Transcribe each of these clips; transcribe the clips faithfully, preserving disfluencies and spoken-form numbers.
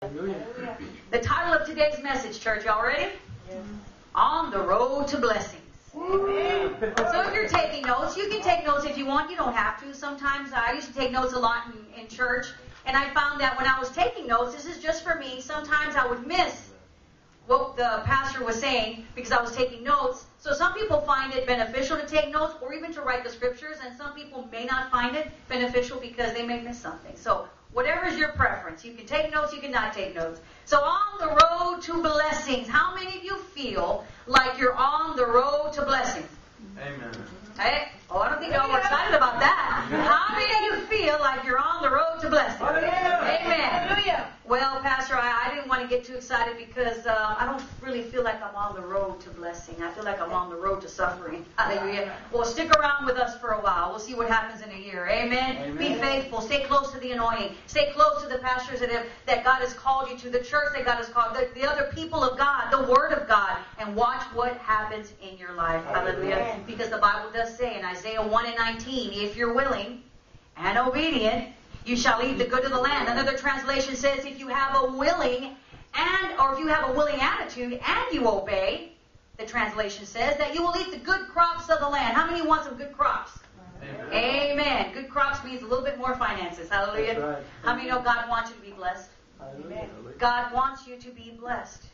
Hallelujah. The title of today's message, church, y'all ready? Yes. On the Road to Blessings. Amen. So if you're taking notes, you can take notes if you want. You don't have to. Sometimes I used to take notes a lot in, in church, and I found that when I was taking notes, this is just for me, sometimes I would miss what the pastor was saying because I was taking notes. So some people find it beneficial to take notes or even to write the scriptures, and some people may not find it beneficial because they may miss something. So whatever is your preference. You can take notes, you cannot take notes. So on the road to blessings, how many of you feel like you're on the road to blessings? Amen. Hey, oh, I don't think y'all were excited about that. How many of you feel like you're on the road to blessings? Amen. Hallelujah. Well, Pastor, I, I didn't want to get too excited because uh, I don't really feel like I'm on the road to blessing. I feel like I'm on the road to suffering. Hallelujah. Well, stick around with us for a while. We'll see what happens in a year. Amen. Amen. Be faithful. Stay close to the anointing. Stay close to the pastors that have, that God has called you to, the church that God has called, the, the other people of God, the Word of God, and watch what happens in your life. Hallelujah. Amen. Because the Bible does say in Isaiah one and nineteen, if you're willing and obedient, you shall eat the good of the land. Another translation says if you have a willing and, or if you have a willing attitude and you obey, the translation says that you will eat the good crops of the land. How many want some good crops? Amen. Amen. Good crops means a little bit more finances. Hallelujah. That's right. How many know God wants you to be blessed? Hallelujah. God wants you to be blessed.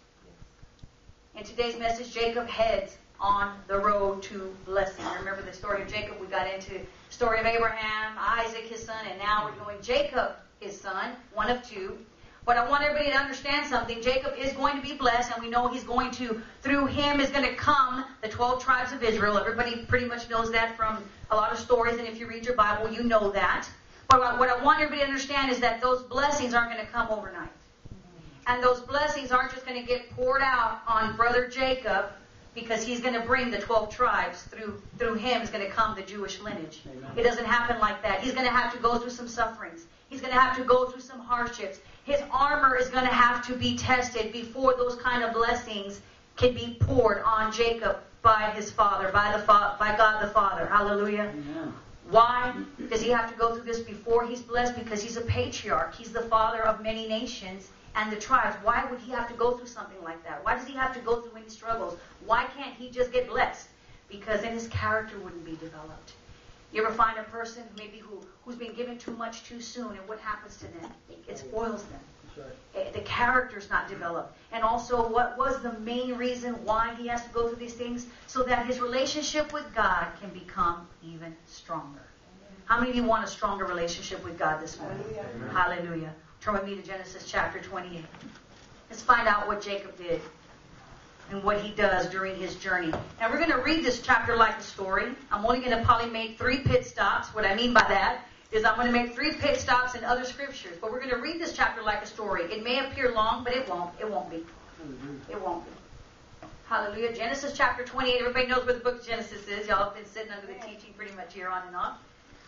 In today's message, Jacob heads on the road to blessing. Remember the story of Jacob? We got into the story of Abraham, Isaac, his son, and now we're doing Jacob, his son, one of two. But I want everybody to understand something. Jacob is going to be blessed, and we know he's going to, through him is going to come the twelve tribes of Israel. Everybody pretty much knows that from a lot of stories, and if you read your Bible, you know that. But what I want everybody to understand is that those blessings aren't going to come overnight. And those blessings aren't just going to get poured out on brother Jacob, because he's going to bring the twelve tribes. Through through him is going to come the Jewish lineage. Amen. It doesn't happen like that. He's going to have to go through some sufferings. He's going to have to go through some hardships. His armor is going to have to be tested before those kind of blessings can be poured on Jacob by his father, by the fa- by God the Father. Hallelujah. Amen. Why does he have to go through this before he's blessed? Because he's a patriarch. He's the father of many nations and the tribes. Why would he have to go through something like that? Why does he have to go through any struggles? Why can't he just get blessed? Because then his character wouldn't be developed. You ever find a person maybe who, who's been given too much too soon, and what happens to them? It spoils them. That's right. The character's not developed. And also, what was the main reason why he has to go through these things? So that his relationship with God can become even stronger. How many of you want a stronger relationship with God this morning? Hallelujah. Hallelujah. Turn with me to Genesis chapter twenty-eight. Let's find out what Jacob did and what he does during his journey. Now, we're going to read this chapter like a story. I'm only going to probably make three pit stops. What I mean by that is I'm going to make three pit stops in other scriptures. But we're going to read this chapter like a story. It may appear long, but it won't. It won't be. It won't be. Hallelujah. Genesis chapter twenty-eight. Everybody knows where the book of Genesis is. Y'all have been sitting under the teaching pretty much here on and on.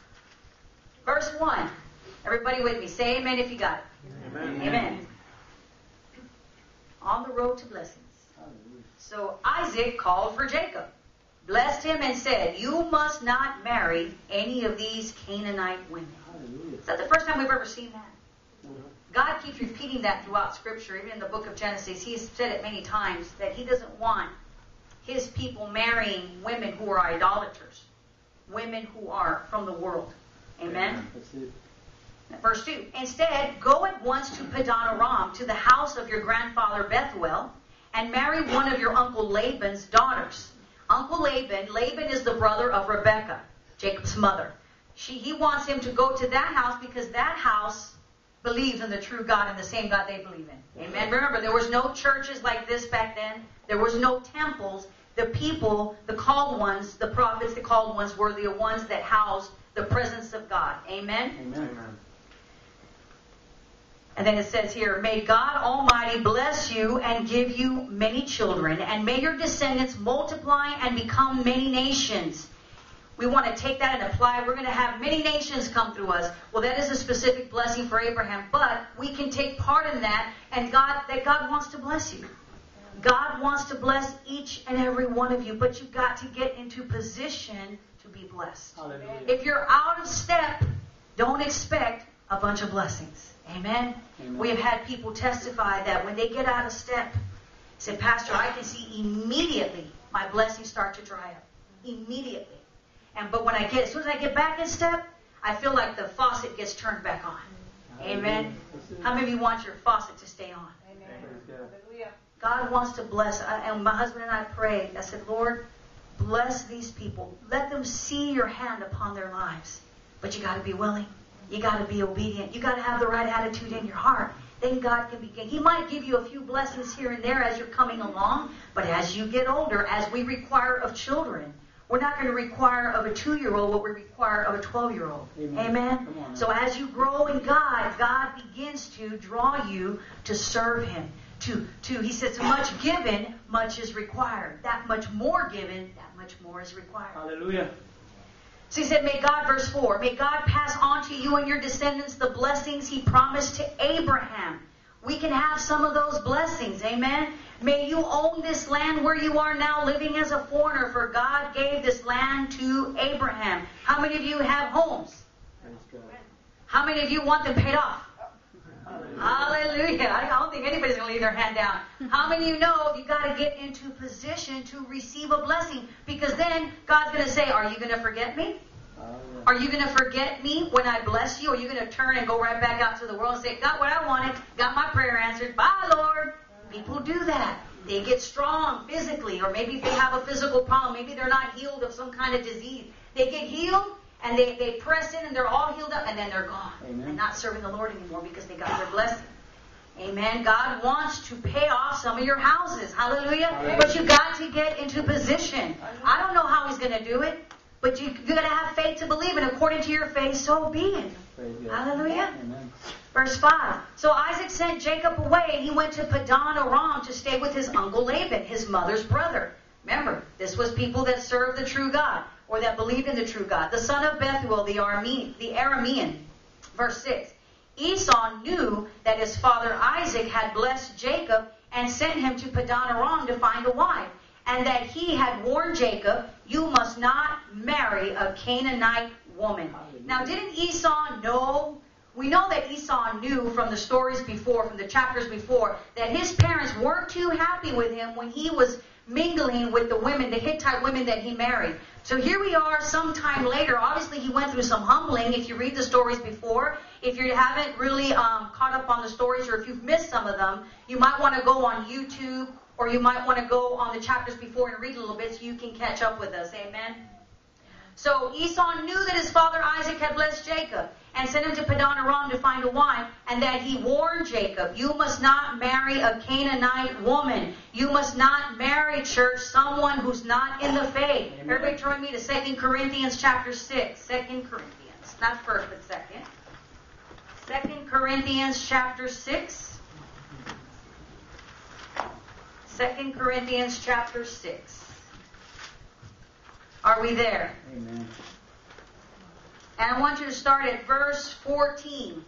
Verse one. Everybody with me. Say amen if you got it. Amen. Amen. On the road to blessings. Hallelujah. So Isaac called for Jacob, blessed him, and said, "You must not marry any of these Canaanite women." Hallelujah. Is that the first time we've ever seen that? Uh-huh. God keeps repeating that throughout Scripture. Even in the book of Genesis, He's said it many times that He doesn't want His people marrying women who are idolaters, women who are from the world. Amen? That's it. Verse two. Instead, go at once to Padan Aram, to the house of your grandfather Bethuel, and marry one of your uncle Laban's daughters. Uncle Laban, Laban is the brother of Rebekah, Jacob's mother. She, he wants him to go to that house because that house believes in the true God and the same God they believe in. Amen. Remember, there was no churches like this back then. There was no temples. The people, the called ones, the prophets, the called ones, were the ones that housed the presence of God. Amen. Amen. Amen. And then it says here, "May God Almighty bless you and give you many children, and may your descendants multiply and become many nations." We want to take that and apply. We're going to have many nations come through us. Well, that is a specific blessing for Abraham, but we can take part in that, and God, that God wants to bless you. God wants to bless each and every one of you, but you've got to get into position to be blessed. Hallelujah. If you're out of step, don't expect a bunch of blessings. Amen? Amen. We have had people testify that when they get out of step, say, Pastor, I can see immediately my blessings start to dry up. Immediately. And but when I get, as soon as I get back in step, I feel like the faucet gets turned back on. Amen? How many of you want your faucet to stay on? Hallelujah. God wants to bless. I, and my husband and I prayed. I said, Lord, bless these people. Let them see your hand upon their lives. But you got to be willing. You got to be obedient. You got to have the right attitude in your heart. Then God can begin. He might give you a few blessings here and there as you're coming along. But as you get older, as we require of children, we're not going to require of a two-year-old what we require of a twelve-year-old. Amen? Amen? So as you grow in God, God begins to draw you to serve Him. To, to He says, much given, much is required. That much more given, that much more is required. Hallelujah. So He said, may God, verse four, may God pass on to you and your descendants the blessings He promised to Abraham. We can have some of those blessings. Amen? May you own this land where you are now living as a foreigner, for God gave this land to Abraham. How many of you have homes? How many of you want them paid off? Hallelujah. I don't think anybody's going to leave their hand down. How many of you know you got to get into position to receive a blessing? Because then God's going to say, are you going to forget me? Are you going to forget me when I bless you? Or are you going to turn and go right back out to the world and say, got what I wanted, got my prayer answered, bye Lord. People do that. They get strong physically, or maybe if they have a physical problem, maybe they're not healed of some kind of disease. They get healed, and they, they press in, and they're all healed up, and then they're gone. Amen. And not serving the Lord anymore because they got their blessing. Amen. God wants to pay off some of your houses. Hallelujah. Hallelujah. But you got to get into position. I don't know how He's going to do it, but you, you got to have faith to believe, and according to your faith, so be it. Hallelujah. Amen. Verse five. So Isaac sent Jacob away, and he went to Padan Aram to stay with his uncle Laban, his mother's brother. Remember, this was people that served the true God, or that believed in the true God. The son of Bethuel, the Aramean. The Aramean. Verse six. Esau knew that his father Isaac had blessed Jacob and sent him to Padan Aram to find a wife, and that he had warned Jacob, you must not marry a Canaanite woman. Now, didn't Esau know? We know that Esau knew from the stories before, from the chapters before, that his parents weren't too happy with him when he was mingling with the women, the Hittite women that he married. So here we are sometime later. Obviously, he went through some humbling. If you read the stories before, if you haven't really um, caught up on the stories, or if you've missed some of them, you might want to go on YouTube, or you might want to go on the chapters before and read a little bit so you can catch up with us. Amen? So Esau knew that his father Isaac had blessed Jacob and sent him to Padan Aram to find a wife, and that he warned Jacob, you must not marry a Canaanite woman. You must not marry, church, someone who's not in the faith. Amen. Everybody turn me to Second Corinthians chapter six. Second Corinthians. Not first, but second. Second Corinthians chapter six. Second Corinthians chapter six. Are we there? Amen. And I want you to start at verse fourteen.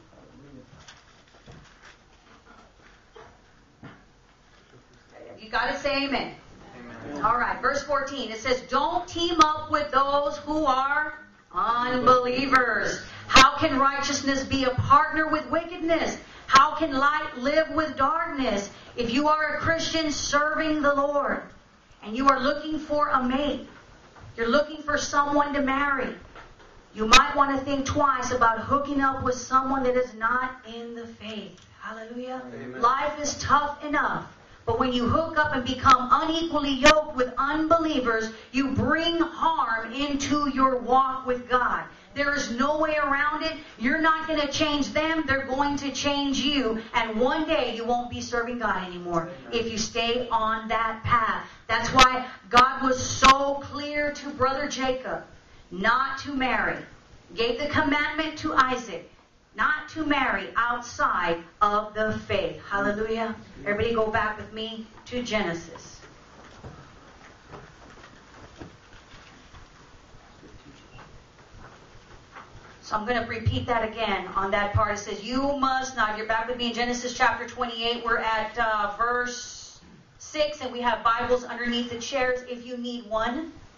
You got to say amen. Amen. All right, verse fourteen. It says, don't team up with those who are unbelievers. How can righteousness be a partner with wickedness? How can light live with darkness? If you are a Christian serving the Lord, and you are looking for a mate, you're looking for someone to marry, you might want to think twice about hooking up with someone that is not in the faith. Hallelujah. Amen. Life is tough enough. But when you hook up and become unequally yoked with unbelievers, you bring harm into your walk with God. There is no way around it. You're not going to change them. They're going to change you. And one day you won't be serving God anymore if you stay on that path. That's why God was so clear to brother Jacob not to marry. Gave the commandment to Isaac not to marry outside of the faith. Hallelujah. Everybody go back with me to Genesis. So I'm going to repeat that again on that part. It says, you must not. You're back with me in Genesis chapter twenty-eight. We're at uh, verse six, and we have Bibles underneath the chairs if you need one.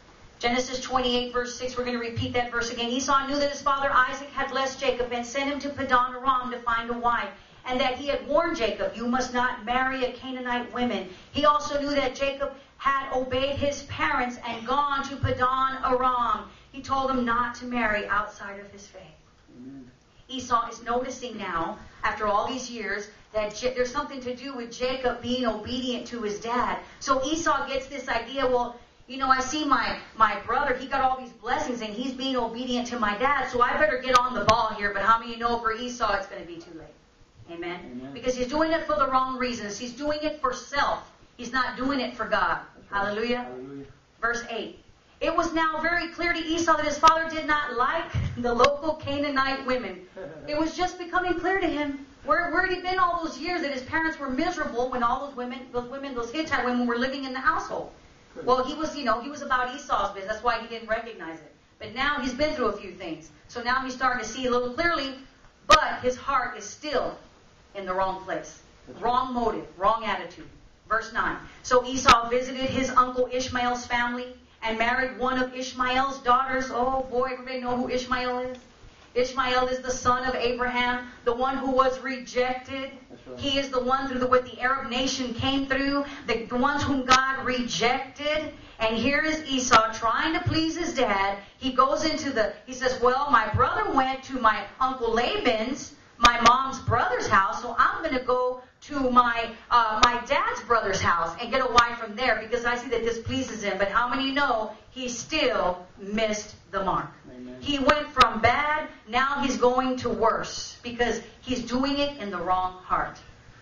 Genesis twenty-eight, verse six, we're going to repeat that verse again. Esau knew that his father Isaac had blessed Jacob and sent him to Padan Aram to find a wife, and that he had warned Jacob, you must not marry a Canaanite woman. He also knew that Jacob had obeyed his parents and gone to Padan Aram. He told him not to marry outside of his faith. Amen. Esau is noticing now, after all these years, that J- there's something to do with Jacob being obedient to his dad. So Esau gets this idea, well, you know, I see my, my brother, he got all these blessings and he's being obedient to my dad, so I better get on the ball here. But how many know for Esau it's going to be too late? Amen? Amen. Because he's doing it for the wrong reasons. He's doing it for self. He's not doing it for God. Hallelujah. Hallelujah. Verse eight. It was now very clear to Esau that his father did not like the local Canaanite women. It was just becoming clear to him. Where, where had he been all those years that his parents were miserable when all those women, those women, those Hittite women were living in the household? Well, he was, you know, he was about Esau's business. That's why he didn't recognize it. But now he's been through a few things. So now he's starting to see a little clearly, but his heart is still in the wrong place. Wrong motive, wrong attitude. Verse nine. So Esau visited his uncle Ishmael's family and married one of Ishmael's daughters. Oh boy, everybody know who Ishmael is? Ishmael is the son of Abraham, the one who was rejected. Right. He is the one through the, what the Arab nation came through, the, the ones whom God rejected. And here is Esau trying to please his dad. He goes into the, he says, well, my brother went to my uncle Laban's, my mom's brother's house, so I'm going to go to my uh, my dad's brother's house and get a wife from there because I see that this pleases him. But how many know he still missed the mark? Amen. He went from bad, now he's going to worse because he's doing it in the wrong heart.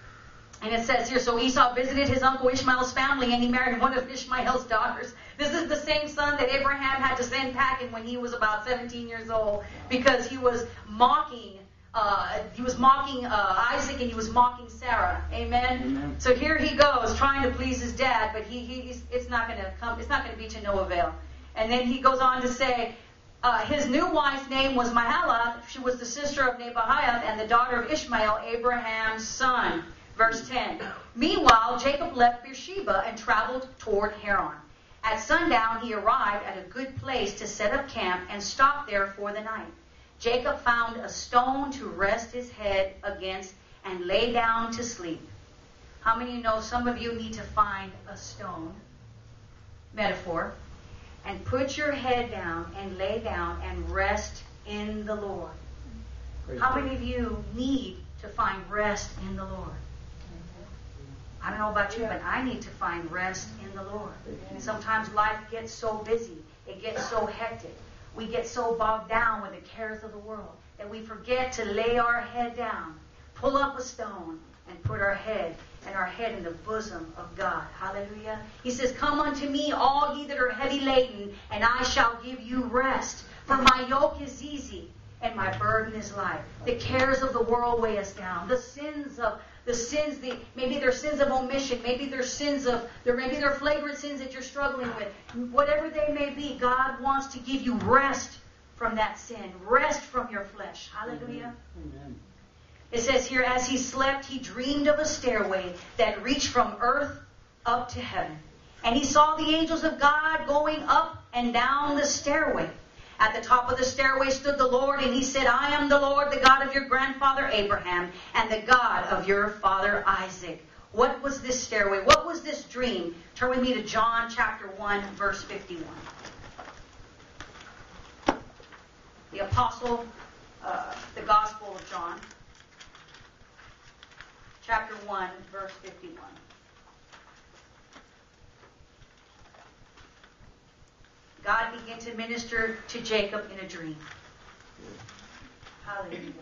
And it says here, so Esau visited his uncle Ishmael's family and he married one of Ishmael's daughters. This is the same son that Abraham had to send packing when he was about seventeen years old because he was mocking Uh, he was mocking uh, Isaac and he was mocking Sarah. Amen? Amen. So here he goes trying to please his dad, but he, he he's, it's not going to come. It's not going to be to no avail. And then he goes on to say, uh, his new wife's name was Mahalath. She was the sister of Nebahiah and the daughter of Ishmael, Abraham's son. Verse ten. Meanwhile, Jacob left Beersheba and traveled toward Haran. At sundown, he arrived at a good place to set up camp and stopped there for the night. Jacob found a stone to rest his head against and lay down to sleep. How many of you know some of you need to find a stone, metaphor, and put your head down and lay down and rest in the Lord? Praise How God. many of you need to find rest in the Lord? I don't know about you, but I need to find rest in the Lord. And sometimes life gets so busy. It gets so hectic. We get so bogged down with the cares of the world that we forget to lay our head down, pull up a stone, and put our head and our head in the bosom of God. Hallelujah. He says, come unto me, all ye that are heavy laden, and I shall give you rest. For my yoke is easy, and my burden is light. The cares of the world weigh us down. The sins of The sins, the, maybe they're sins of omission, maybe they're sins of, there maybe they're flagrant sins that you're struggling with. Whatever they may be, God wants to give you rest from that sin, rest from your flesh. Hallelujah. Amen. It says here, as he slept, he dreamed of a stairway that reached from earth up to heaven. And he saw the angels of God going up and down the stairway. At the top of the stairway stood the Lord, and he said, I am the Lord, the God of your grandfather Abraham, and the God of your father Isaac. What was this stairway? What was this dream? Turn with me to John chapter one, verse fifty-one. The apostle, uh, the Gospel of John, chapter one, verse fifty-one. God began to minister to Jacob in a dream. Hallelujah.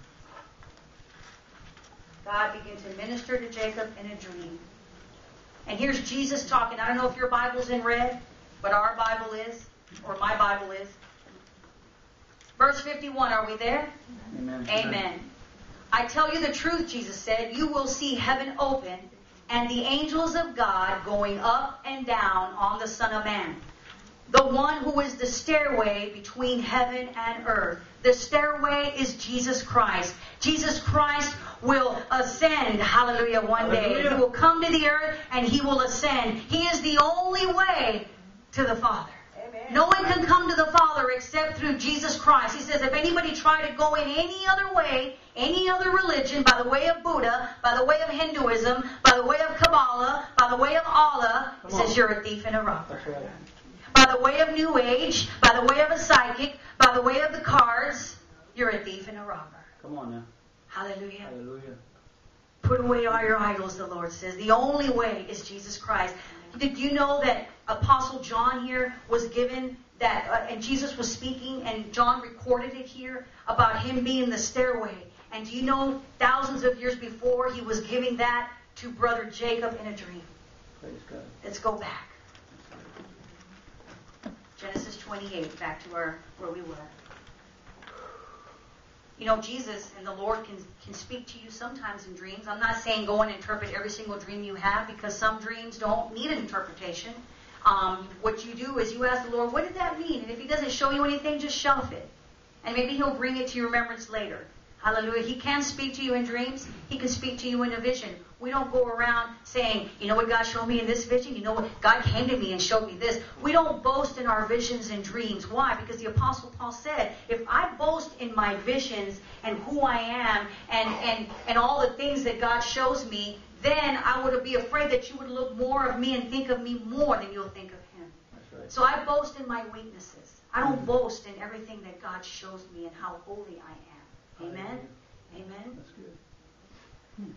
God began to minister to Jacob in a dream. And here's Jesus talking. I don't know if your Bible's in red, but our Bible is, or my Bible is. Verse fifty-one, are we there? Amen. Amen. I tell you the truth, Jesus said, you will see heaven open and the angels of God going up and down on the Son of Man. The one who is the stairway between heaven and earth. The stairway is Jesus Christ. Jesus Christ will ascend, hallelujah, one day. Hallelujah. He will come to the earth and he will ascend. He is the only way to the Father. Amen. No one can come to the Father except through Jesus Christ. He says if anybody tried to go in any other way, any other religion, by the way of Buddha, by the way of Hinduism, by the way of Kabbalah, by the way of Allah, he says you're a thief and a robber. That's right. By the way of New Age, by the way of a psychic, by the way of the cards, you're a thief and a robber. Come on now. Hallelujah. Hallelujah. Put away all your idols, the Lord says. The only way is Jesus Christ. Did you know that Apostle John here was given that, uh, and Jesus was speaking, and John recorded it here about him being the stairway. And do you know, thousands of years before, he was giving that to Brother Jacob in a dream. Praise God. Let's go back. Genesis twenty-eight, back to our where we were. You know, Jesus and the Lord can, can speak to you sometimes in dreams. I'm not saying go and interpret every single dream you have, because some dreams don't need an interpretation. Um, what you do is you ask the Lord, what did that mean? And if He doesn't show you anything, just shelf it. And maybe He'll bring it to your remembrance later. Hallelujah. He can speak to you in dreams. He can speak to you in a vision. We don't go around saying, you know what God showed me in this vision? You know what? God came to me and showed me this. We don't boast in our visions and dreams. Why? Because the Apostle Paul said, if I boast in my visions and who I am and, and, and all the things that God shows me, then I would be afraid that you would look more of me and think of me more than you'll think of Him. That's right. So I boast in my weaknesses. I don't boast in everything that God shows me and how holy I am. Amen? Amen? That's good. Hmm.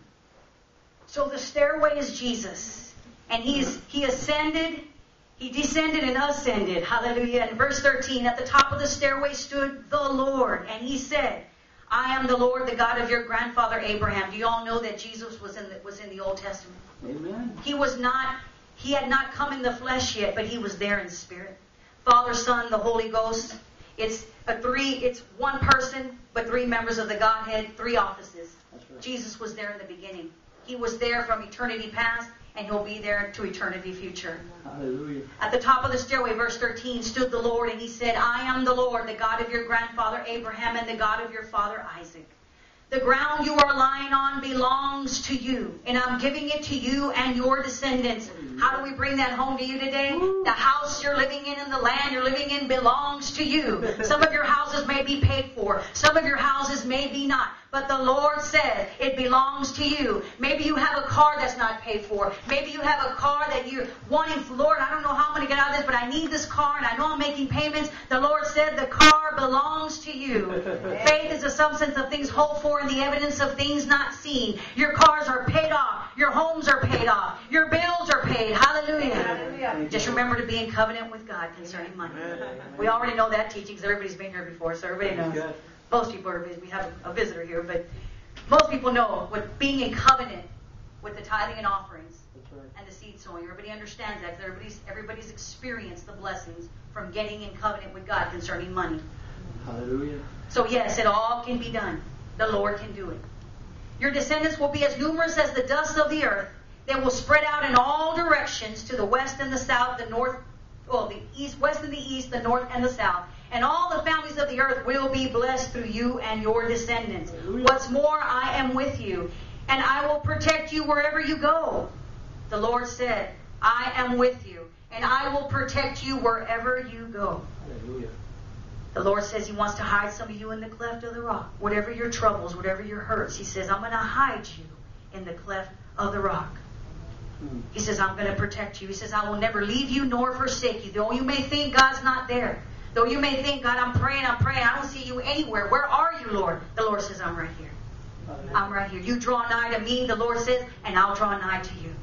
So the stairway is Jesus. And He's He ascended, He descended and ascended. Hallelujah. In verse thirteen, at the top of the stairway stood the Lord. And He said, I am the Lord, the God of your grandfather Abraham. Do you all know that Jesus was in the, was in the Old Testament? Amen. He was not, He had not come in the flesh yet, but He was there in spirit. Father, Son, the Holy Ghost. It's a three, it's one person, but three members of the Godhead, three offices. That's right. Jesus was there in the beginning. He was there from eternity past, and He'll be there to eternity future. Hallelujah. At the top of the stairway, verse thirteen, stood the Lord, and He said, I am the Lord, the God of your grandfather Abraham and the God of your father Isaac. The ground you are lying on belongs to you, and I'm giving it to you and your descendants. How do we bring that home to you today? The house you're living in and the land you're living in belongs to you. Some of your houses may be paid for. Some of your houses may be not. But the Lord said it belongs to you. Maybe you have a car that's not paid for. Maybe you have a car that you're wanting, Lord, I don't know how I'm going to get out of this, but I need this car and I know I'm making payments. The Lord said the car belongs to you. Faith is the substance of things hoped for and the evidence of things not seen. Your cars are paid off. Your homes are paid off. Your bills are paid. Hallelujah. Hallelujah. Just remember to be in covenant with God concerning money. We already know that teaching because everybody's been here before, so everybody knows. Good. Most people are, we have a visitor here, but most people know what being in covenant with the tithing and offerings That's right. and the seed sowing. Everybody understands that because everybody's, everybody's experienced the blessings from getting in covenant with God concerning money. Hallelujah. So yes, it all can be done. The Lord can do it. Your descendants will be as numerous as the dust of the earth. They will spread out in all directions to the west and the south, the north, well, the east, west and the east, the north and the south. And all the families of the earth will be blessed through you and your descendants. Hallelujah. What's more, I am with you, and I will protect you wherever you go. The Lord said, I am with you, and I will protect you wherever you go. Hallelujah. The Lord says He wants to hide some of you in the cleft of the rock. Whatever your troubles, whatever your hurts, He says, I'm going to hide you in the cleft of the rock. Hmm. He says, I'm going to protect you. He says, I will never leave you nor forsake you. Though you may think God's not there. Though you may think, God, I'm praying, I'm praying. I don't see you anywhere. Where are you, Lord? The Lord says, I'm right here. Hallelujah. I'm right here. You draw nigh to me, the Lord says, and I'll draw nigh to you.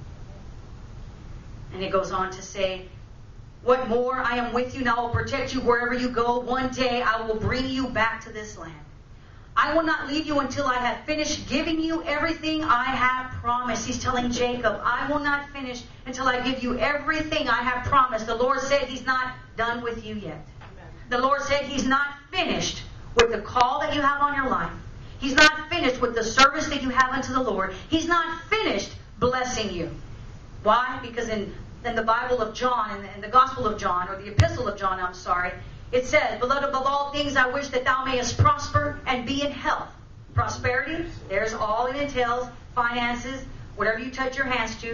And it goes on to say, what more? I am with you, and I will protect you wherever you go. One day I will bring you back to this land. I will not leave you until I have finished giving you everything I have promised. He's telling Jacob, I will not finish until I give you everything I have promised. The Lord said He's not done with you yet. The Lord said He's not finished with the call that you have on your life. He's not finished with the service that you have unto the Lord. He's not finished blessing you. Why? Because in, in the Bible of John, in the, in the Gospel of John, or the Epistle of John, I'm sorry, it says, Beloved, above all things I wish that thou mayest prosper and be in health. Prosperity, there's all it entails, finances, whatever you touch your hands to.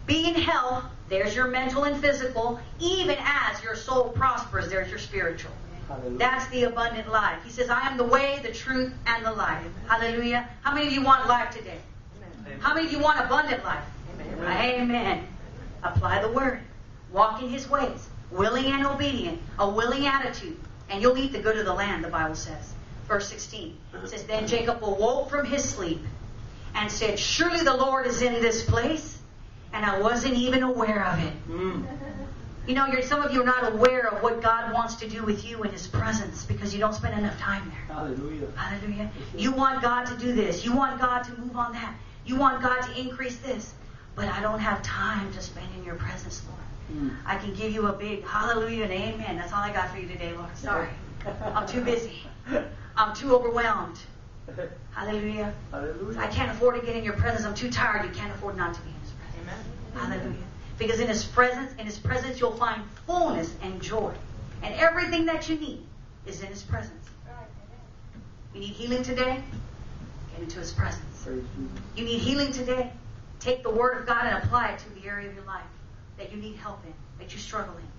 Be in health, there's your mental and physical, even as your soul prospers, there's your spiritual. Hallelujah. That's the abundant life. He says, I am the way, the truth, and the life. Hallelujah. How many of you want life today? Amen. How many of you want abundant life? Amen. Amen. Apply the word. Walk in his ways. Willing and obedient. A willing attitude. And you'll eat the good of the land, the Bible says. Verse sixteen. It says, Then Jacob awoke from his sleep and said, Surely the Lord is in this place, and I wasn't even aware of it. Mm. You know, you're, some of you are not aware of what God wants to do with you in his presence because you don't spend enough time there. Hallelujah. Hallelujah. You want God to do this. You want God to move on that. You want God to increase this. But I don't have time to spend in your presence, Lord. Mm. I can give you a big hallelujah and amen. That's all I got for you today, Lord. Sorry. I'm too busy. I'm too overwhelmed. Hallelujah. Hallelujah. I can't afford to get in your presence. I'm too tired. You can't afford not to be in his presence. Amen. Hallelujah. Because in his presence, in his presence you'll find fullness and joy. And everything that you need is in his presence. You need healing today? Get into his presence. Praise Jesus. You need healing today? Take the word of God and apply it to the area of your life that you need help in, that you struggle in.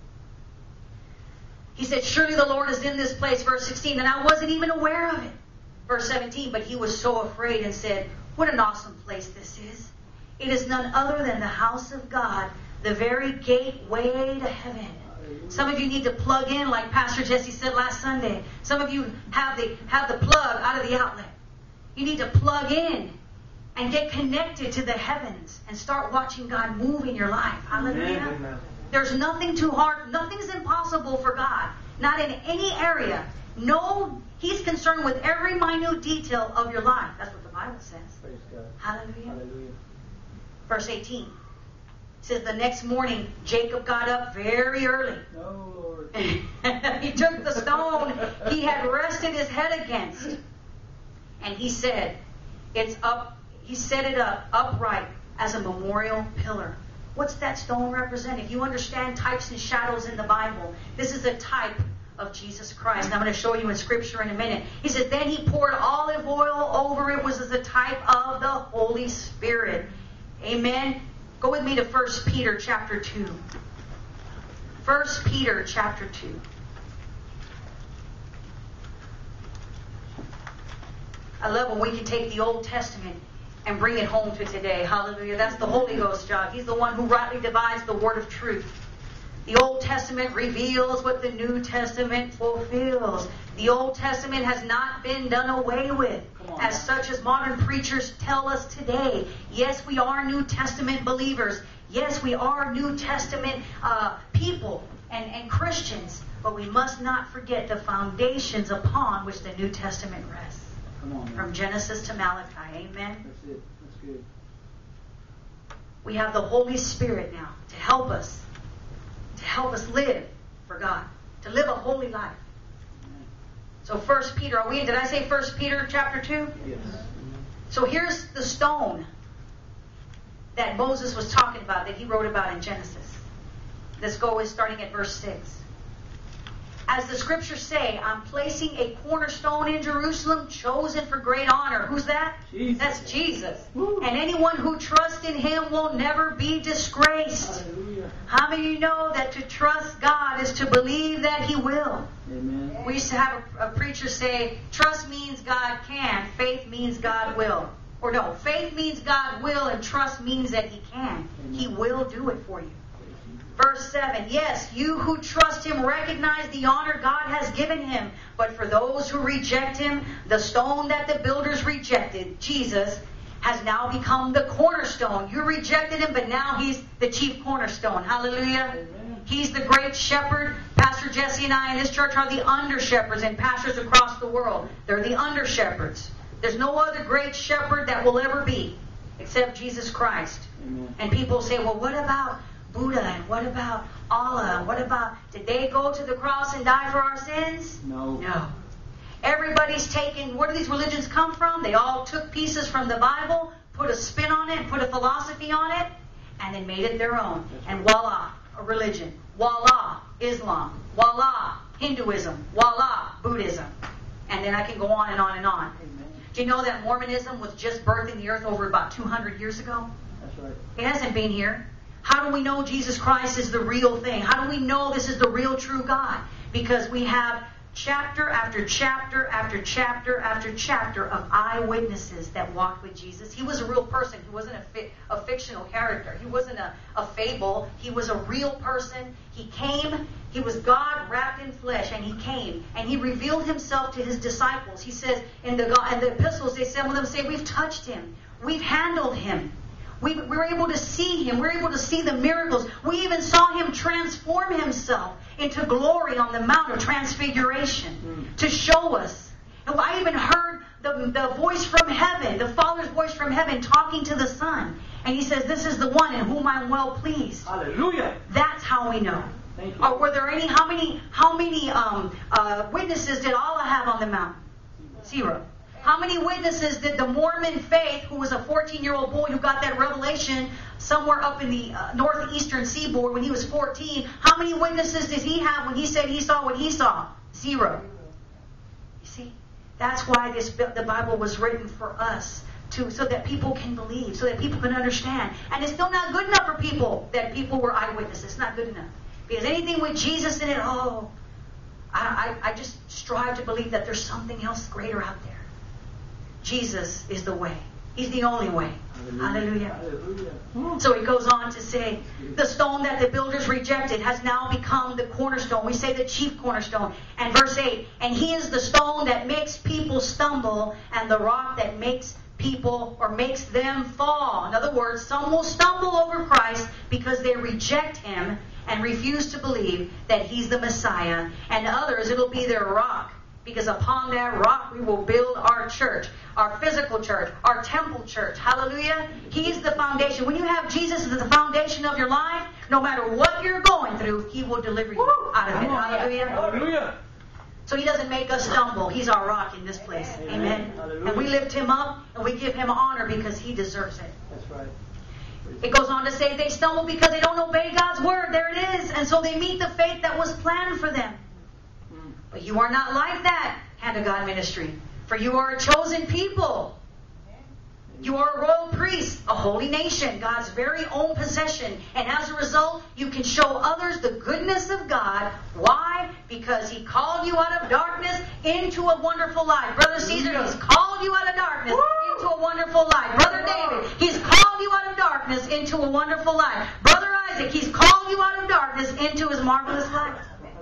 He said, Surely the Lord is in this place, verse sixteen, and I wasn't even aware of it. Verse seventeen, but he was so afraid and said, What an awesome place this is. It is none other than the house of God, the very gateway to heaven. Some of you need to plug in, like Pastor Jesse said last Sunday. Some of you have the have the plug out of the outlet. You need to plug in and get connected to the heavens and start watching God move in your life. Hallelujah. Amen. There's nothing too hard. Nothing's impossible for God. Not in any area. No, he's concerned with every minute detail of your life. That's what the Bible says. Praise God. Hallelujah. Hallelujah. Verse eighteen. It says, the next morning, Jacob got up very early. No, Lord. He took the stone he had rested his head against. And he said, it's up, he set it up upright as a memorial pillar. What's that stone represent? If you understand types and shadows in the Bible, this is a type of Jesus Christ. And I'm going to show you in Scripture in a minute. He says, then he poured olive oil over it, was as a type of the Holy Spirit. Amen. Go with me to First Peter chapter two. First Peter chapter two. I love when we can take the Old Testament and bring it home to today. Hallelujah. That's the Holy Ghost job. He's the one who rightly divides the word of truth. The Old Testament reveals what the New Testament fulfills. The Old Testament has not been done away with, as such as modern preachers tell us today. Yes, we are New Testament believers. Yes, we are New Testament uh, people and, and Christians. But we must not forget the foundations upon which the New Testament rests. Come on, man. From Genesis to Malachi. Amen. That's it. That's good. We have the Holy Spirit now to help us. To help us live for God. To live a holy life. Amen. So First Peter, are we in? Did I say First Peter chapter two? Yes. So here's the stone that Moses was talking about, that he wrote about in Genesis. Let's go with starting at verse six. As the scriptures say, I'm placing a cornerstone in Jerusalem, chosen for great honor. Who's that? Jesus. That's Jesus. Woo. And anyone who trusts in him will never be disgraced. Hallelujah. How many of you know that to trust God is to believe that he will? Amen. We used to have a, a preacher say, trust means God can, faith means God will. Or no, faith means God will, and trust means that he can. He will do it for you. Verse seven, yes, you who trust him recognize the honor God has given him. But for those who reject him, the stone that the builders rejected, Jesus, has now become the cornerstone. You rejected him, but now he's the chief cornerstone. Hallelujah. Amen. He's the great shepherd. Pastor Jesse and I in this church are the under shepherds, and pastors across the world, they're the under shepherds. There's no other great shepherd that will ever be except Jesus Christ. Amen. And people say, well, what about Buddha, and what about Allah, and what about, did they go to the cross and die for our sins? No. No. Everybody's taken, where do these religions come from? They all took pieces from the Bible, put a spin on it, put a philosophy on it, and then made it their own. And voila, a religion. Voila, Islam. Voila, Hinduism. Voila, Buddhism. And then I can go on and on and on. Amen. Do you know that Mormonism was just birthed in the earth over about two hundred years ago? That's right. It hasn't been here. How do we know Jesus Christ is the real thing? How do we know this is the real true God? Because we have chapter after chapter after chapter after chapter of eyewitnesses that walked with Jesus. He was a real person. He wasn't a, fi- a fictional character. He wasn't a, a fable. He was a real person. He came. He was God wrapped in flesh, and He came. And He revealed Himself to His disciples. He says in the, in the epistles, they, some of them say, we've touched Him. We've handled Him. We, we were able to see Him. We were able to see the miracles. We even saw Him transform Himself into glory on the Mount of Transfiguration mm. to show us. And I even heard the, the voice from heaven, the Father's voice from heaven talking to the Son. And He says, this is the one in whom I'm well pleased. Hallelujah. That's how we know. Thank you. Or were there any, how many, how many um, uh, witnesses did Allah have on the Mount? Zero. How many witnesses did the Mormon faith, who was a fourteen-year-old boy who got that revelation somewhere up in the uh, northeastern seaboard when he was fourteen, how many witnesses did he have when he said he saw what he saw? Zero. You see? That's why this the Bible was written for us, to so that people can believe, so that people can understand. And it's still not good enough for people that people were eyewitnesses. It's not good enough. Because anything with Jesus in it, oh, I, I, I just strive to believe that there's something else greater out there. Jesus is the way. He's the only way. Hallelujah. Hallelujah. Hallelujah. So it goes on to say, the stone that the builders rejected has now become the cornerstone. We say the chief cornerstone. And verse eight, and He is the stone that makes people stumble, and the rock that makes people or makes them fall. In other words, some will stumble over Christ because they reject Him and refuse to believe that He's the Messiah. And others, it'll be their rock. Because upon that rock we will build our church, our physical church, our temple church. Hallelujah. He's the foundation. When you have Jesus as the foundation of your life, no matter what you're going through, He will deliver you out of it. Hallelujah. Hallelujah. So He doesn't make us stumble. He's our rock in this place. Amen. Amen. And we lift Him up and we give Him honor because He deserves it. That's right. It goes on to say they stumble because they don't obey God's word. There it is. And so they meet the fate that was planned for them. But you are not like that, Hand of God Ministry. For you are a chosen people. You are a royal priest, a holy nation, God's very own possession. And as a result, you can show others the goodness of God. Why? Because He called you out of darkness into a wonderful light. Brother Caesar, He's called you out of darkness into a wonderful light. Brother David, He's called you out of darkness into a wonderful light. Brother Isaac, He's called you out of darkness into His marvelous light.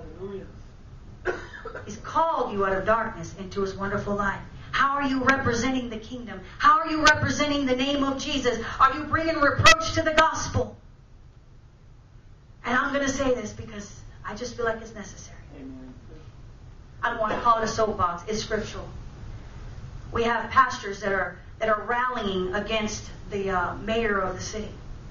He's called you out of darkness into His wonderful light. How are you representing the kingdom? How are you representing the name of Jesus? Are you bringing reproach to the gospel? And I'm going to say this because I just feel like it's necessary. Amen. I don't want to call it a soapbox. It's scriptural. We have pastors that are that are rallying against the uh, mayor of the city.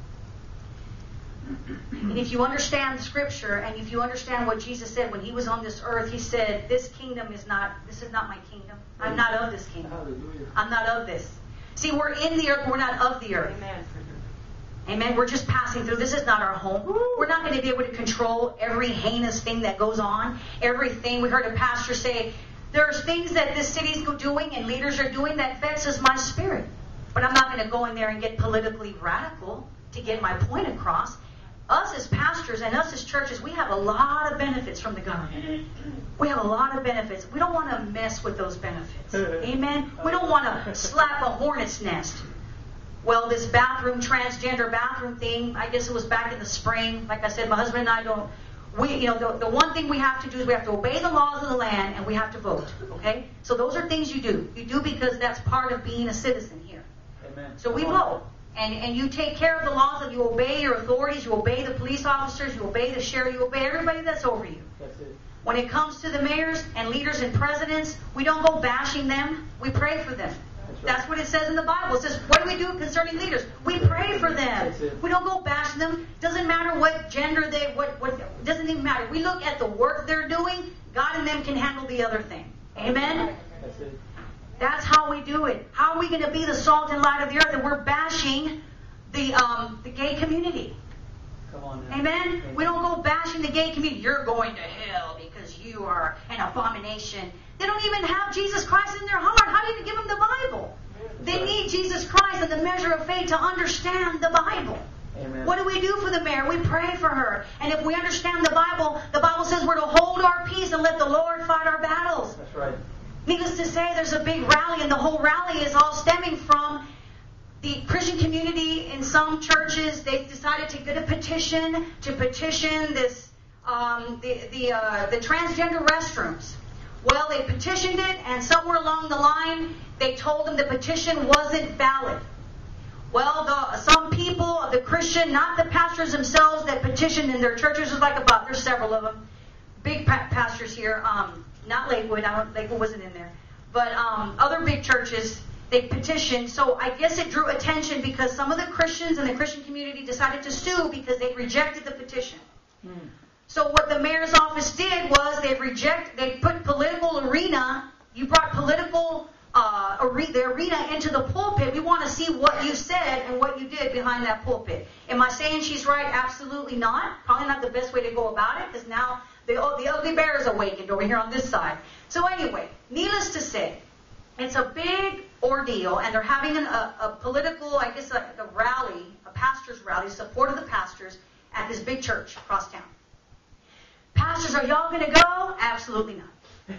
And if you understand the scripture, and if you understand what Jesus said when He was on this earth, He said, "This kingdom is not. This is not my kingdom. I'm not of this kingdom. Hallelujah. I'm not of this." See, we're in the earth. We're not of the earth. Amen. Amen. We're just passing through. This is not our home. We're not going to be able to control every heinous thing that goes on. Everything. We heard a pastor say, "There's things that this city's doing and leaders are doing that vexes my spirit." But I'm not going to go in there and get politically radical to get my point across. Us as pastors and us as churches, we have a lot of benefits from the government. We have a lot of benefits. We don't want to mess with those benefits. Amen? We don't want to slap a hornet's nest. Well, this bathroom, transgender bathroom thing, I guess it was back in the spring. Like I said, my husband and I don't, we, you know, the, the one thing we have to do is we have to obey the laws of the land and we have to vote. Okay? So those are things you do. You do because that's part of being a citizen here. Amen. So we vote. And and you take care of the laws, and you obey your authorities, you obey the police officers, you obey the sheriff, you obey everybody that's over you. That's it. When it comes to the mayors and leaders and presidents, we don't go bashing them. We pray for them. That's right. That's what it says in the Bible. It says, what do we do concerning leaders? We pray for them. That's it. We don't go bashing them. Doesn't matter what gender they, what, what, doesn't even matter. We look at the work they're doing. God and them can handle the other thing. Amen? That's it. That's how we do it. How are we going to be the salt and light of the earth and we're bashing the um, the gay community? Come on now. Amen? We don't go bashing the gay community. You're going to hell because you are an abomination. They don't even have Jesus Christ in their heart. How do you give them the Bible? They need Jesus Christ and the measure of faith to understand the Bible. Amen. What do we do for the mayor? We pray for her. And if we understand the Bible, the Bible says we're to hold our peace and let the Lord fight our battles. That's right. Needless to say, there's a big rally, and the whole rally is all stemming from the Christian community. In some churches, they've decided to get a petition to petition this um, the the uh, the transgender restrooms. Well, they petitioned it, and somewhere along the line, they told them the petition wasn't valid. Well, the, some people of the Christian, not the pastors themselves, that petitioned in their churches, there's like about there's several of them, big pa- pastors here. Um, not Lakewood, I don't, Lakewood wasn't in there, but um, other big churches. They petitioned, so I guess it drew attention because some of the Christians in the Christian community decided to sue because they rejected the petition. Hmm. So what the mayor's office did was they reject, they put political arena. You brought political uh, are- the arena into the pulpit. We want to see what you said and what you did behind that pulpit. Am I saying she's right? Absolutely not. Probably not the best way to go about it because now the oh, the ugly bear is awakened over here on this side. So anyway, needless to say, it's a big ordeal, and they're having an, a, a political, I guess, a, a rally, a pastor's rally, support of the pastors at this big church across town. Pastors, are y'all going to go? Absolutely not.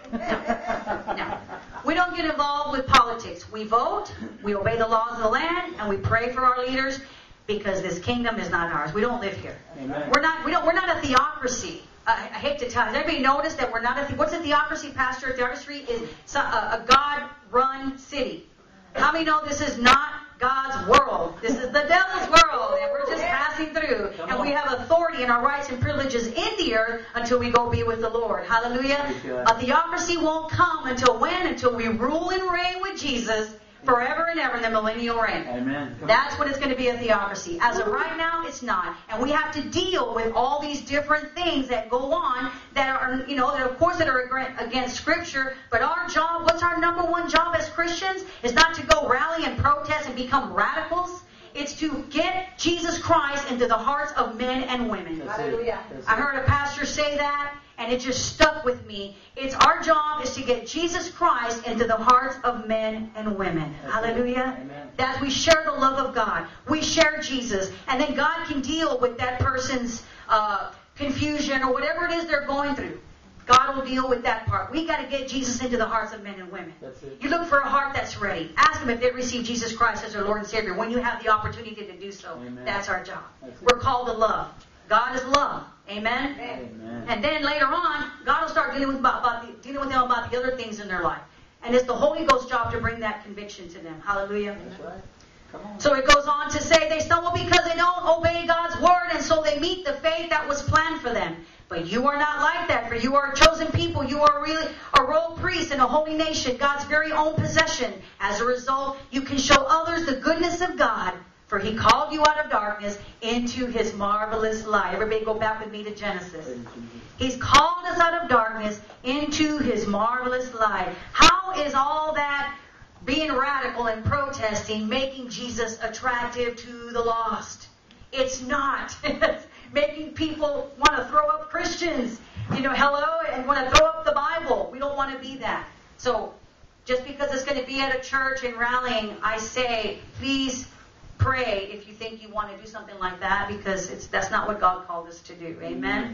No. No. We don't get involved with politics. We vote, we obey the laws of the land, and we pray for our leaders because this kingdom is not ours. We don't live here. Amen. We're not. We don't. We're not a theocracy. I, I hate to tell you. Has everybody noticed that we're not a... The- What's a theocracy, Pastor? A theocracy is so- a, a God-run city. How many know this is not God's world? This is the devil's world, and we're just passing through. And we have authority and our rights and privileges in the earth until we go be with the Lord. Hallelujah. A theocracy won't come until when? Until we rule and reign with Jesus forever and ever in the millennial reign. Amen. Come That's when it's going to be a theocracy. As of right now, it's not. And we have to deal with all these different things that go on that are, you know, that of course that are ag- against Scripture. But our job, what's our number one job as Christians? Is not to go rally and protest and become radicals. It's to get Jesus Christ into the hearts of men and women. That's it. Hallelujah. That's I it. heard a pastor say that, and it just stuck with me. It's our job is to get Jesus Christ into the hearts of men and women. That's Hallelujah. it. Amen. That we share the love of God. We share Jesus. And then God can deal with that person's uh, confusion or whatever it is they're going through. God will deal with that part. We got to get Jesus into the hearts of men and women. That's it. You look for a heart that's ready. Ask them if they receive Jesus Christ as their Lord and Savior when you have the opportunity to do so. Amen. That's our job. That's it. We're called to love. God is love. Amen? Amen. And then later on, God will start dealing with about, about the, dealing with them about the other things in their life. And it's the Holy Ghost's job to bring that conviction to them. Hallelujah. That's right. Come on. So it goes on to say they stumble because they don't obey God's word, and so they meet the fate that was planned for them. But you are not like that, for you are a chosen people. You are really a royal priest and a holy nation, God's very own possession. As a result, you can show others the goodness of God, for He called you out of darkness into His marvelous light. Everybody go back with me to Genesis. Praise Jesus. He's called us out of darkness into His marvelous light. How is all that being radical and protesting making Jesus attractive to the lost? It's not. It's making people want to throw up Christians, you know, hello, and want to throw up the Bible. We don't want to be that. So just because it's going to be at a church and rallying, I say, please pray if you think you want to do something like that, because it's that's not what God called us to do. Amen.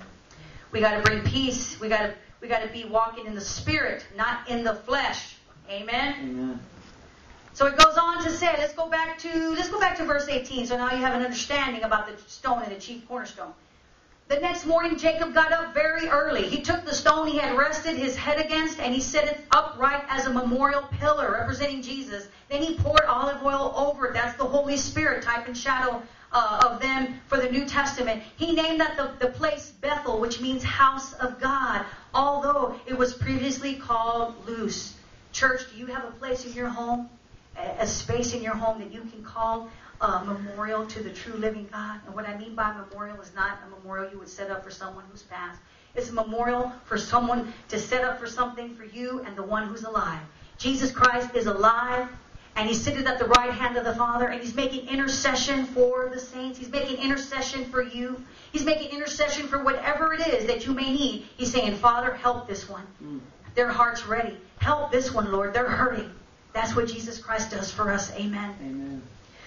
We got to bring peace. We got to we got to be walking in the Spirit, not in the flesh. Amen. Amen. So it goes on to say, let's go back to let's go back to verse eighteen. So now you have an understanding about the stone and the chief cornerstone. The next morning, Jacob got up very early. He took the stone he had rested his head against, and he set it upright as a memorial pillar representing Jesus. Then he poured olive oil over it. That's the Holy Spirit, type and shadow uh, of them for the New Testament. He named that the, the place Bethel, which means house of God, although it was previously called Luz. Church, do you have a place in your home, a, a space in your home that you can call a memorial to the true living God? And what I mean by memorial is not a memorial you would set up for someone who's passed. It's a memorial for someone to set up for something for you and the one who's alive. Jesus Christ is alive, and He's seated at the right hand of the Father, and He's making intercession for the saints. He's making intercession for you. He's making intercession for whatever it is that you may need. He's saying, Father, help this one. Mm. Their heart's ready. Help this one, Lord. They're hurting. That's what Jesus Christ does for us. Amen. Amen.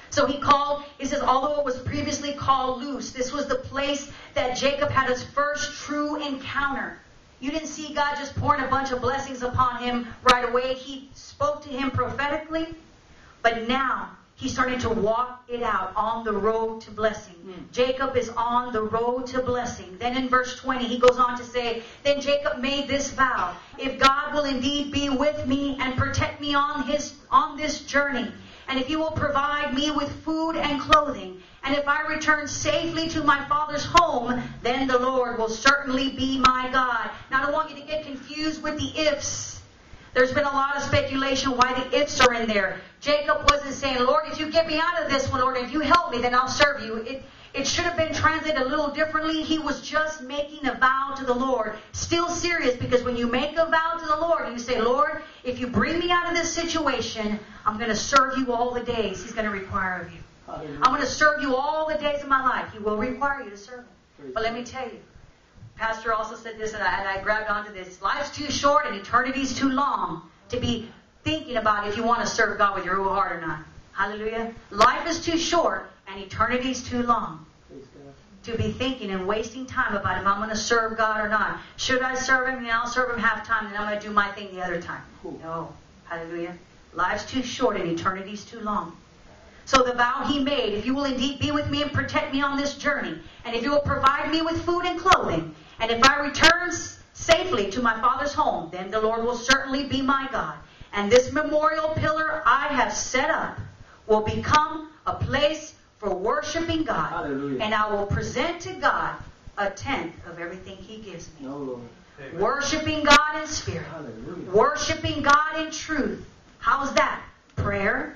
So he called, he says, although it was previously called Luz, this was the place that Jacob had his first true encounter. You didn't see God just pouring a bunch of blessings upon him right away. He spoke to him prophetically, but now he's starting to walk it out on the road to blessing. Mm. Jacob is on the road to blessing. Then in verse twenty, he goes on to say, then Jacob made this vow, if God will indeed be with me and protect me on his on this journey, and if he will provide me with food and clothing, and if I return safely to my father's home, then the Lord will certainly be my God. Now I don't want you to get confused with the ifs. There's been a lot of speculation why the ifs are in there. Jacob wasn't saying, Lord, if you get me out of this one, Lord, if you help me, then I'll serve you. It, it should have been translated a little differently. He was just making a vow to the Lord. Still serious, because when you make a vow to the Lord and you say, Lord, if you bring me out of this situation, I'm going to serve you all the days He's going to require of you. Hallelujah. I'm going to serve you all the days of my life. He will require you to serve Him. Praise but let me tell you, Pastor also said this, and I, and I grabbed onto this. Life's too short and eternity's too long to be thinking about if you want to serve God with your whole heart or not. Hallelujah. Life is too short and eternity's too long to be thinking and wasting time about if I'm going to serve God or not. Should I serve Him? And I'll serve Him half time, and I'm going to do my thing the other time. Cool. No. Hallelujah. Life's too short and eternity's too long. So the vow he made, if you will indeed be with me and protect me on this journey, and if you will provide me with food and clothing, and if I return safely to my father's home, then the Lord will certainly be my God. And this memorial pillar I have set up will become a place for worshiping God. Hallelujah. And I will present to God a tenth of everything He gives me. No, Lord. Amen. Worshiping God in spirit. Hallelujah. Worshiping God in truth. How's that? Prayer,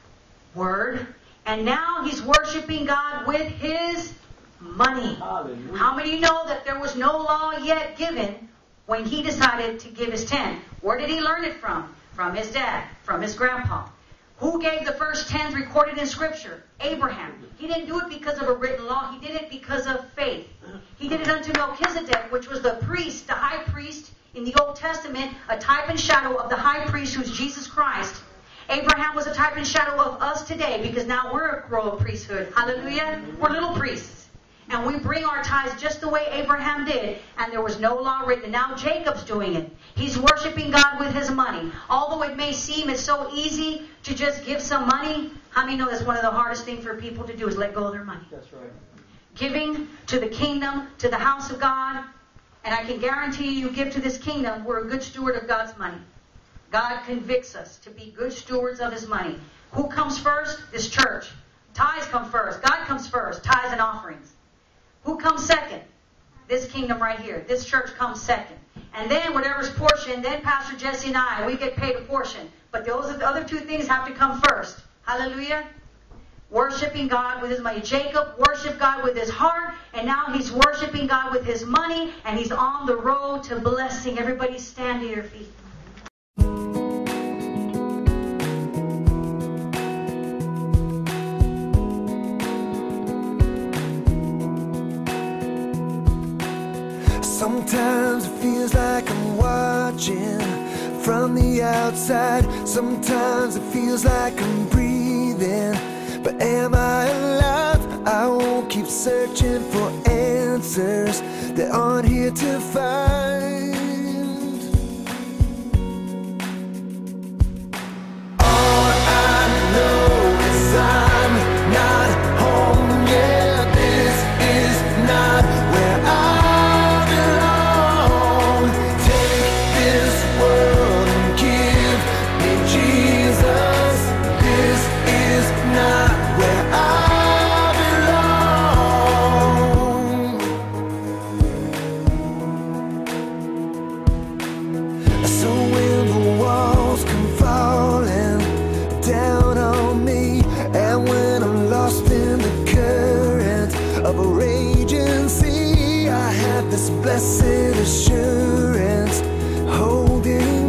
word, and now he's worshiping God with his money. Hallelujah. How many know that there was no law yet given when he decided to give his tenth? Where did he learn it from? From his dad, from his grandpa. Who gave the first tens recorded in Scripture? Abraham. He didn't do it because of a written law. He did it because of faith. He did it unto Melchizedek, which was the priest, the high priest in the Old Testament, a type and shadow of the high priest who's Jesus Christ. Abraham was a type and shadow of us today, because now we're a royal priesthood. Hallelujah. We're little priests. And we bring our tithes just the way Abraham did. And there was no law written. Now Jacob's doing it. He's worshiping God with his money. Although it may seem it's so easy to just give some money, how many know that's one of the hardest things for people to do is let go of their money? That's right. Giving to the kingdom, to the house of God. And I can guarantee you, you give to this kingdom, we're a good steward of God's money. God convicts us to be good stewards of His money. Who comes first? This church. Tithes come first. God comes first. Tithes and offerings. Who comes second? This kingdom right here. This church comes second. And then whatever's portion, then Pastor Jesse and I, we get paid a portion. But those are the other two things have to come first. Hallelujah. Worshiping God with his money. Jacob worshiped God with his heart, and now he's worshiping God with his money, and he's on the road to blessing. Everybody stand to your feet. Sometimes it feels like I'm watching from the outside. Sometimes it feels like I'm breathing. But am I alive? I won't keep searching for answers that aren't here to find. All I know is I'm not home yet. This is not where I blessed assurance holding